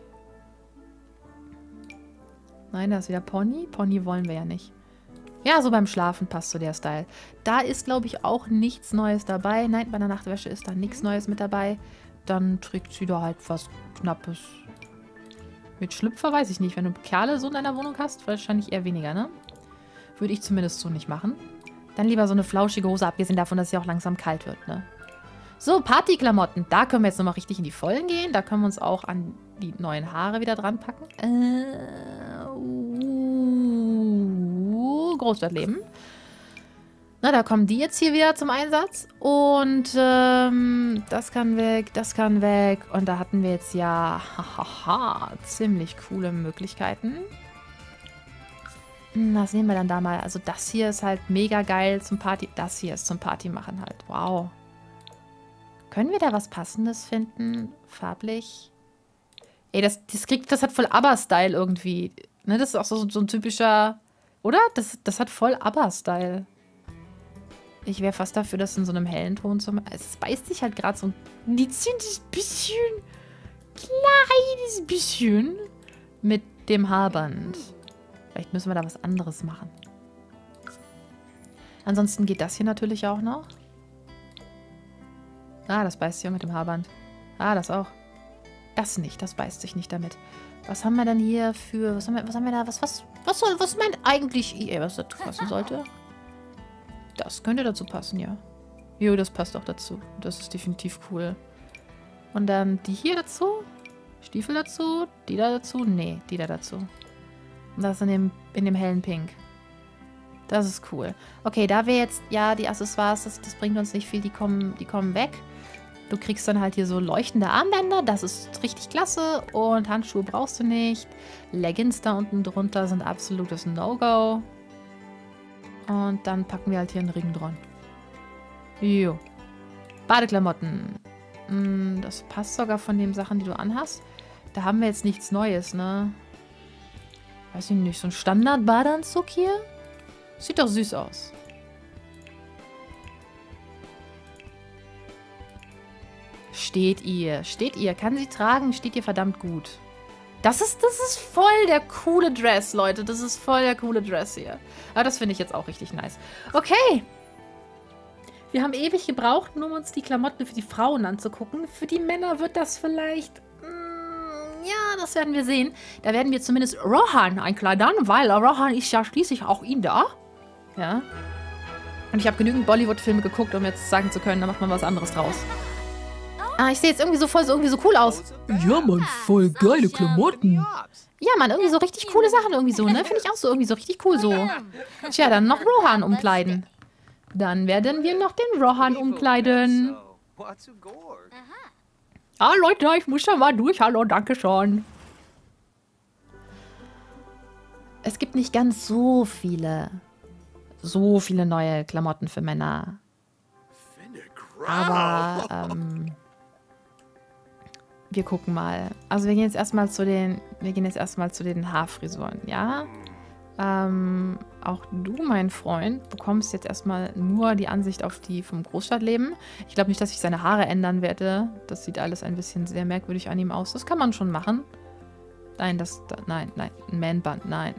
Nein, da ist wieder Pony. Pony wollen wir ja nicht. Ja, so beim Schlafen passt so der Style. Da ist, glaube ich, auch nichts Neues dabei. Nein, bei der Nachtwäsche ist da nichts Neues mit dabei. Dann trägt sie da halt was Knappes. Mit Schlüpfer weiß ich nicht. Wenn du Kerle so in deiner Wohnung hast, wahrscheinlich eher weniger, ne? Würde ich zumindest so nicht machen. Dann lieber so eine flauschige Hose, abgesehen davon, dass es ja auch langsam kalt wird, ne? So, Partyklamotten. Da können wir jetzt nochmal richtig in die Vollen gehen. Da können wir uns auch an die neuen Haare wieder dran packen. Großstadtleben. Na, da kommen die jetzt hier wieder zum Einsatz. Und das kann weg, das kann weg. Und da hatten wir jetzt ja ziemlich coole Möglichkeiten. Was nehmen wir dann da mal? Also das hier ist halt mega geil zum Party. Das hier ist zum Party machen halt. Wow. Können wir da was Passendes finden? Farblich? Ey, das hat voll ABBA-Style irgendwie. Ne, das ist auch so ein typischer... Oder? Das hat voll ABBA-Style. Ich wäre fast dafür, das in so einem hellen Ton zu machen. Es beißt sich halt gerade so ein kleines bisschen mit dem Haarband. Vielleicht müssen wir da was anderes machen. Ansonsten geht das hier natürlich auch noch. Ah, das beißt sich auch mit dem Haarband. Ah, das auch. Das nicht, das beißt sich nicht damit. Was haben wir denn hier für... Was haben wir da? Was meint eigentlich EA, was dazu passen sollte? Das könnte dazu passen, ja. Jo, das passt auch dazu. Das ist definitiv cool. Und dann die hier dazu. Stiefel dazu. Die da dazu. Nee, die da dazu. Und das in dem hellen Pink. Das ist cool. Okay, da wir jetzt... Ja, die Accessoires, das bringt uns nicht viel. Die kommen weg. Du kriegst dann halt hier so leuchtende Armbänder. Das ist richtig klasse. Und Handschuhe brauchst du nicht. Leggings da unten drunter sind absolutes No-Go. Und dann packen wir halt hier einen Ring dran. Jo. Badeklamotten. Das passt sogar von den Sachen, die du anhast. Da haben wir jetzt nichts Neues, ne? Weiß ich nicht. So ein Standard-Badeanzug hier? Sieht doch süß aus. Steht ihr. Kann sie tragen, steht ihr verdammt gut. Das ist voll der coole Dress, Leute. Das ist voll der coole Dress hier. Aber das finde ich jetzt auch richtig nice. Okay. Wir haben ewig gebraucht, nur um uns die Klamotten für die Frauen anzugucken. Für die Männer wird das vielleicht... ja, das werden wir sehen. Da werden wir zumindest Rohan einkleidern, weil Rohan ist ja schließlich auch Inder. Ja. Und ich habe genügend Bollywood-Filme geguckt, um jetzt sagen zu können, da macht man was anderes draus. Ah, ich sehe jetzt irgendwie so cool aus. Ja, Mann, voll geile Klamotten. Ja, Mann, irgendwie so richtig coole Sachen irgendwie so, ne? Finde ich auch so irgendwie so richtig cool so. Tja, dann noch Rohan umkleiden. Dann werden wir noch den Rohan umkleiden. Ah, Leute, ich muss da mal durch. Hallo, danke schon. Es gibt nicht ganz so viele neue Klamotten für Männer. Aber, wir gucken mal. Also wir gehen jetzt erstmal zu den Haarfrisuren, ja? Auch du, mein Freund, bekommst jetzt erstmal nur die Ansicht auf die vom Großstadtleben. Ich glaube nicht, dass ich seine Haare ändern werde. Das sieht alles ein bisschen sehr merkwürdig an ihm aus. Das kann man schon machen. Nein, nein, ein Man-Band. Nein.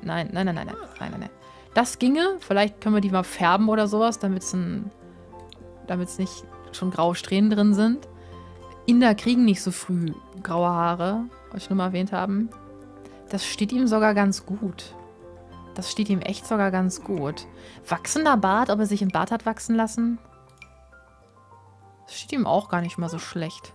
Das ginge. Vielleicht können wir die mal färben oder sowas, damit es nicht schon graue Strähnen drin sind. Inder kriegen nicht so früh graue Haare, was ich nur mal erwähnt haben. Das steht ihm sogar ganz gut. Das steht ihm echt sogar ganz gut. Wachsender Bart, ob er sich einen Bart hat wachsen lassen? Das steht ihm auch gar nicht mal so schlecht.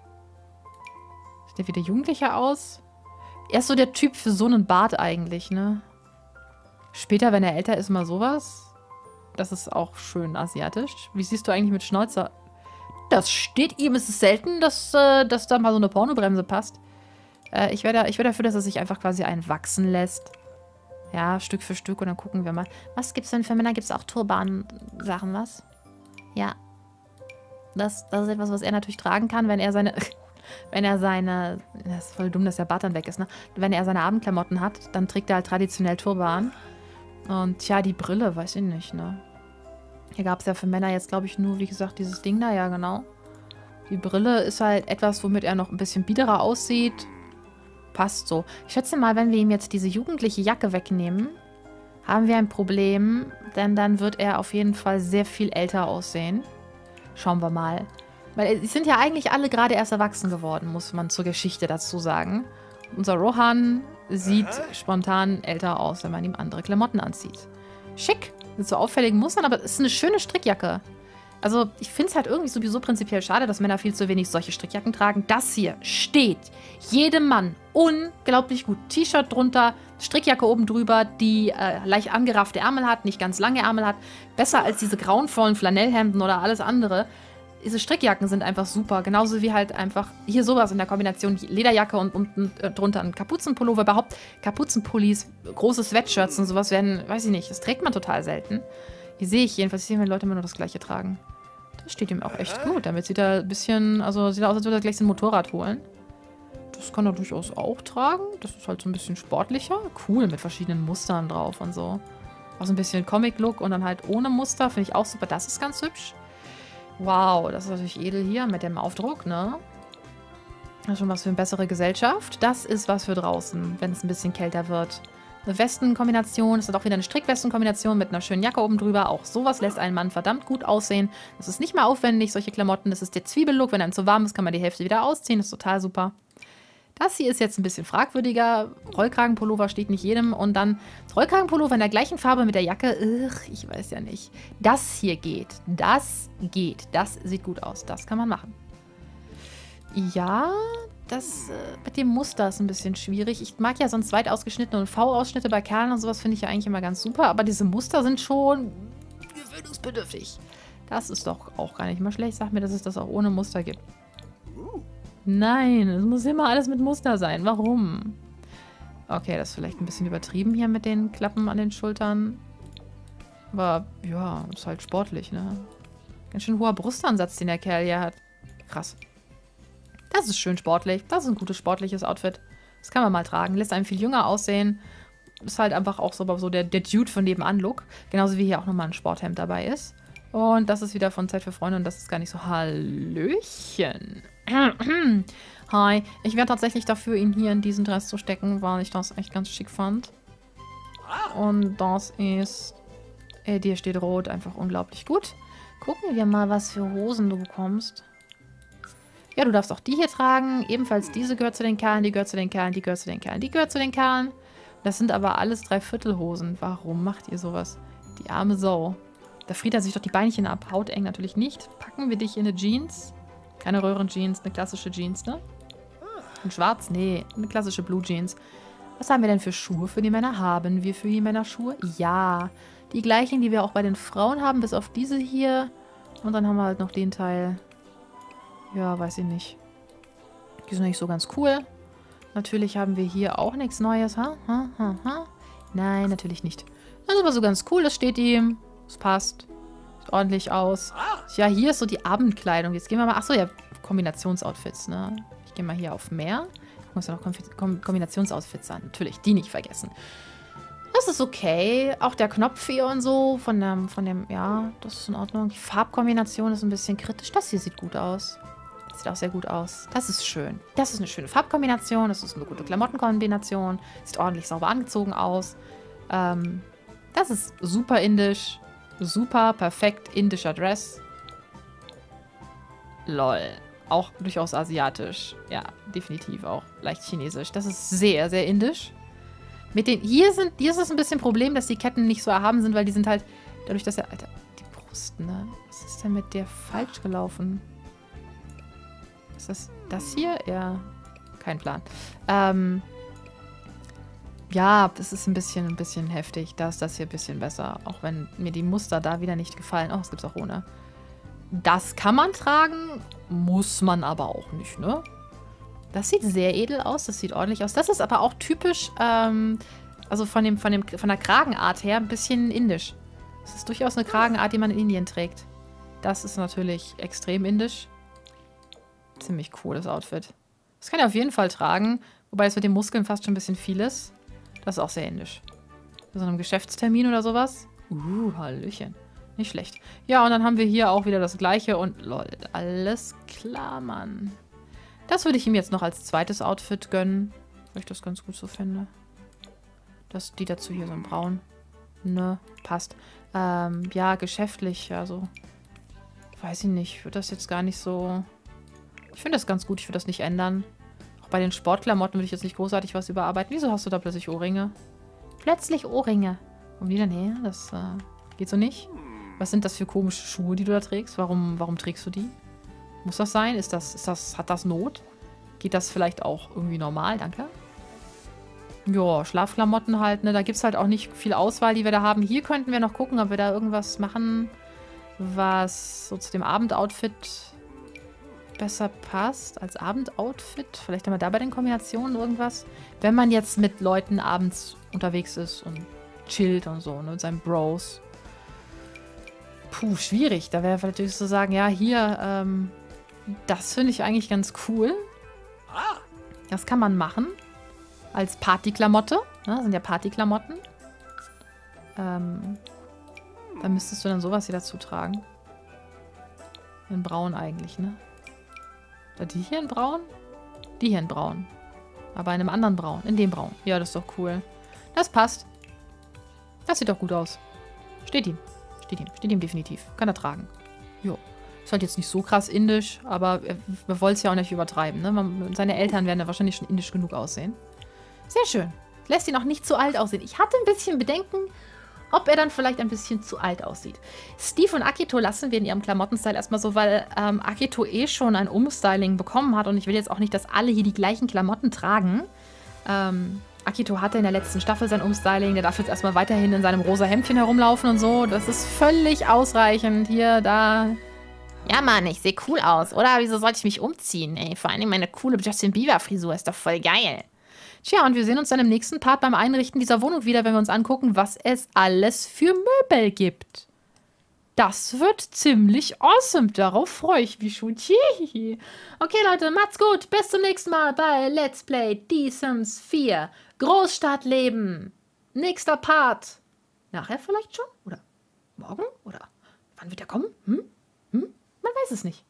Sieht der wieder jugendlicher aus? Er ist so der Typ für so einen Bart eigentlich, ne? Später, wenn er älter ist, mal sowas. Das ist auch schön asiatisch. Wie siehst du eigentlich mit Schnäuzer? Das steht ihm. Es ist selten, dass da mal so eine Pornobremse passt. Ich wäre dafür, dass er sich einfach quasi einen wachsen lässt. Ja, Stück für Stück und dann gucken wir mal. Was gibt's denn für Männer? Gibt es auch Turban-Sachen, was? Ja. Das ist etwas, was er natürlich tragen kann, wenn er seine... Das ist voll dumm, dass der Bart dann weg ist, ne? Wenn er seine Abendklamotten hat, dann trägt er halt traditionell Turban. Und tja, die Brille, weiß ich nicht, ne? Hier gab es ja für Männer jetzt, glaube ich, nur, wie gesagt, dieses Ding da, ja, genau. Die Brille ist halt etwas, womit er noch ein bisschen biederer aussieht. Passt so. Ich schätze mal, wenn wir ihm jetzt diese jugendliche Jacke wegnehmen, haben wir ein Problem, denn dann wird er auf jeden Fall sehr viel älter aussehen. Schauen wir mal. Weil sie sind ja eigentlich alle gerade erst erwachsen geworden, muss man zur Geschichte dazu sagen. Unser Rohan sieht spontan älter aus, wenn man ihm andere Klamotten anzieht. Schick, mit so auffälligen Mustern, aber es ist eine schöne Strickjacke. Also ich finde es halt irgendwie sowieso prinzipiell schade, dass Männer viel zu wenig solche Strickjacken tragen. Das hier steht jedem Mann unglaublich gut. T-Shirt drunter, Strickjacke oben drüber, die leicht angeraffte Ärmel hat, nicht ganz lange Ärmel hat. Besser als diese grauenvollen Flanellhemden oder alles andere. Diese Strickjacken sind einfach super. Genauso wie halt einfach hier sowas in der Kombination Lederjacke und unten drunter ein Kapuzenpullover. Überhaupt Kapuzenpullis, große Sweatshirts und sowas werden, weiß ich nicht, das trägt man total selten. Hier sehe ich jedenfalls, wenn Leute immer nur das Gleiche tragen. Das steht ihm auch echt gut. Damit sieht er ein bisschen, also sieht er aus, als würde er gleich sein Motorrad holen. Das kann er durchaus auch tragen. Das ist halt so ein bisschen sportlicher. Cool, mit verschiedenen Mustern drauf und so. Auch so ein bisschen Comic-Look und dann halt ohne Muster. Finde ich auch super. Das ist ganz hübsch. Wow, das ist natürlich edel hier mit dem Aufdruck, ne? Das ist schon was für eine bessere Gesellschaft. Das ist was für draußen, wenn es ein bisschen kälter wird. Eine Westenkombination, das ist auch wieder eine Strickwestenkombination mit einer schönen Jacke oben drüber. Auch sowas lässt einen Mann verdammt gut aussehen. Das ist nicht mal aufwendig, solche Klamotten. Das ist der Zwiebellook. Wenn einem zu warm ist, kann man die Hälfte wieder ausziehen. Das ist total super. Das hier ist jetzt ein bisschen fragwürdiger. Rollkragenpullover steht nicht jedem. Und dann Rollkragenpullover in der gleichen Farbe mit der Jacke. Ich weiß ja nicht. Das hier geht. Das geht. Das sieht gut aus. Das kann man machen. Ja, das mit dem Muster ist ein bisschen schwierig. Ich mag ja sonst weit ausgeschnittene und V-Ausschnitte bei Kerlen und sowas finde ich ja eigentlich immer ganz super. Aber diese Muster sind schon gewöhnungsbedürftig. Das ist doch auch gar nicht mal schlecht. Sag mir, dass es das auch ohne Muster gibt. Nein, es muss immer alles mit Muster sein. Warum? Okay, das ist vielleicht ein bisschen übertrieben hier mit den Klappen an den Schultern. Aber ja, ist halt sportlich, ne? Ganz schön hoher Brustansatz, den der Kerl hier hat. Krass. Das ist schön sportlich. Das ist ein gutes sportliches Outfit. Das kann man mal tragen. Lässt einen viel jünger aussehen. Ist halt einfach auch so der Dude von nebenan Look. Genauso wie hier auch nochmal ein Sporthemd dabei ist. Und das ist wieder von Zeit für Freunde und das ist gar nicht so Hallöchen. Hi. Ich wäre tatsächlich dafür, ihn hier in diesen Dress zu stecken, weil ich das echt ganz schick fand. Und das ist... dir steht rot einfach unglaublich gut. Gucken wir mal, was für Hosen du bekommst. Ja, du darfst auch die hier tragen. Ebenfalls diese gehört zu den Kerlen, die gehört zu den Kerlen, die gehört zu den Kerlen, die gehört zu den Kerlen. Das sind aber alles Dreiviertelhosen. Warum macht ihr sowas? Die arme Sau. Da friert er sich doch die Beinchen ab. Hauteng natürlich nicht. Packen wir dich in eine Jeans. Keine Röhrenjeans, eine klassische Jeans, ne? In schwarz? Nee, eine klassische Blue Jeans. Was haben wir denn für Schuhe für die Männer? Haben wir für die Männer Schuhe? Ja. Die gleichen, die wir auch bei den Frauen haben, bis auf diese hier. Und dann haben wir halt noch den Teil. Ja, weiß ich nicht. Die sind nicht so ganz cool. Natürlich haben wir hier auch nichts Neues. Nein, natürlich nicht. Das ist aber so ganz cool. Das steht ihm. Es passt. Sieht ordentlich aus. Ja, hier ist so die Abendkleidung. Jetzt gehen wir mal... Achso, ja, Kombinationsoutfits, ne? Ich gehe mal hier auf mehr. Ich muss ja noch Kombinationsoutfits an. Natürlich, die nicht vergessen. Das ist okay. Auch der Knopf hier und so. Von dem... Ja, das ist in Ordnung. Die Farbkombination ist ein bisschen kritisch. Das hier sieht gut aus. Sieht auch sehr gut aus. Das ist schön. Das ist eine schöne Farbkombination. Das ist eine gute Klamottenkombination. Sieht ordentlich sauber angezogen aus. Das ist super indisch. Super, perfekt indischer Dress. Lol. Auch durchaus asiatisch. Ja, definitiv auch leicht chinesisch. Das ist sehr, sehr indisch. Mit den... Hier ist es ein bisschen ein Problem, dass die Ketten nicht so erhaben sind, weil die sind halt... Dadurch, dass er... Alter, die Brust, ne? Was ist denn mit der falsch gelaufen? Ist das hier? Ja, kein Plan. Ja, das ist ein bisschen heftig. Da ist das hier ein bisschen besser. Auch wenn mir die Muster da wieder nicht gefallen. Oh, das gibt's auch ohne. Das kann man tragen, muss man aber auch nicht, ne? Das sieht sehr edel aus. Das sieht ordentlich aus. Das ist aber auch typisch, also von der Kragenart her ein bisschen indisch. Das ist durchaus eine Kragenart, die man in Indien trägt. Das ist natürlich extrem indisch. Ziemlich cooles Outfit. Das kann er auf jeden Fall tragen. Wobei es mit den Muskeln fast schon ein bisschen viel ist. Das ist auch sehr indisch. Bei so einem Geschäftstermin oder sowas. Hallöchen. Nicht schlecht. Ja, und dann haben wir hier auch wieder das gleiche. Und lol, alles klar, Mann. Das würde ich ihm jetzt noch als zweites Outfit gönnen. Weil ich das ganz gut so finde. Die dazu hier so ein Braun. Ne, passt. Ja, geschäftlich. Also, weiß ich nicht. Ich würde das jetzt gar nicht so... Ich finde das ganz gut, ich würde das nicht ändern. Auch bei den Sportklamotten würde ich jetzt nicht großartig was überarbeiten. Wieso hast du da plötzlich Ohrringe? Plötzlich Ohrringe. Warum die denn her? Das geht so nicht. Was sind das für komische Schuhe, die du da trägst? Warum trägst du die? Muss das sein? Hat das Not? Geht das vielleicht auch irgendwie normal? Danke. Ja, Schlafklamotten halt, ne? Da gibt es halt auch nicht viel Auswahl, die wir da haben. Hier könnten wir noch gucken, ob wir da irgendwas machen, was so zu dem Abendoutfit besser passt als Abendoutfit. Vielleicht haben wir da bei den Kombinationen irgendwas. Wenn man jetzt mit Leuten abends unterwegs ist und chillt und so, ne, mit seinen Bros. Puh, schwierig. Da wäre natürlich so sagen, ja, hier, das finde ich eigentlich ganz cool. Das kann man machen. Als Partyklamotte. Ne, das sind ja Partyklamotten. Da müsstest du dann sowas hier dazu tragen. In Braun eigentlich, ne? Die hier in Braun? Die hier in Braun. Aber in einem anderen Braun. In dem Braun. Ja, das ist doch cool. Das passt. Das sieht doch gut aus. Steht ihm. Steht ihm. Steht ihm definitiv. Kann er tragen. Jo. Ist halt jetzt nicht so krass indisch, aber wir wollen es ja auch nicht übertreiben. Ne? Seine Eltern werden ja wahrscheinlich schon indisch genug aussehen. Sehr schön. Lässt ihn auch nicht zu alt aussehen. Ich hatte ein bisschen Bedenken, ob er dann vielleicht ein bisschen zu alt aussieht. Steve und Akito lassen wir in ihrem Klamottenstyle erstmal so, weil Akito eh schon ein Umstyling bekommen hat und ich will jetzt auch nicht, dass alle hier die gleichen Klamotten tragen. Akito hatte in der letzten Staffel sein Umstyling, der darf jetzt erstmal weiterhin in seinem rosa Hemdchen herumlaufen und so. Das ist völlig ausreichend. Hier, da. Ja, Mann, ich sehe cool aus, oder? Wieso sollte ich mich umziehen? Ey, vor allem meine coole Justin Bieber-Frisur ist doch voll geil. Tja, und wir sehen uns dann im nächsten Part beim Einrichten dieser Wohnung wieder, wenn wir uns angucken, was es alles für Möbel gibt. Das wird ziemlich awesome. Darauf freue ich mich schon. Okay, Leute, macht's gut. Bis zum nächsten Mal bei Let's Play The Sims 4. Großstadtleben. Nächster Part. Nachher vielleicht schon? Oder morgen? Oder wann wird der kommen? Man weiß es nicht.